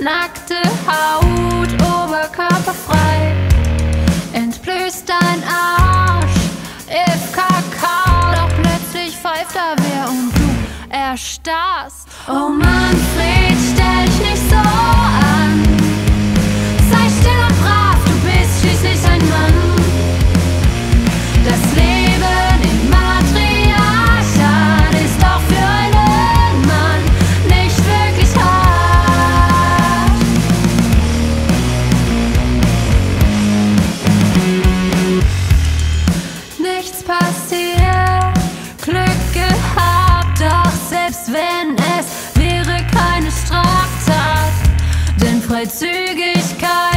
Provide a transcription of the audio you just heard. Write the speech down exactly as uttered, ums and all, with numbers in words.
nackte Haut, oberkörperfrei, entblößt dein Arsch, if Kakao. Doch plötzlich pfeift da wer und du erstarrst. Oh Manfred, stell dich nicht so an, sei still und brav, du bist schließlich ein Mann. Das Leben im Matriarchat ist doch für einen Mann nicht wirklich hart. Nichts passiert, Glück gehabt, doch selbst wenn es wäre keine Straftat, denn Freizügigkeit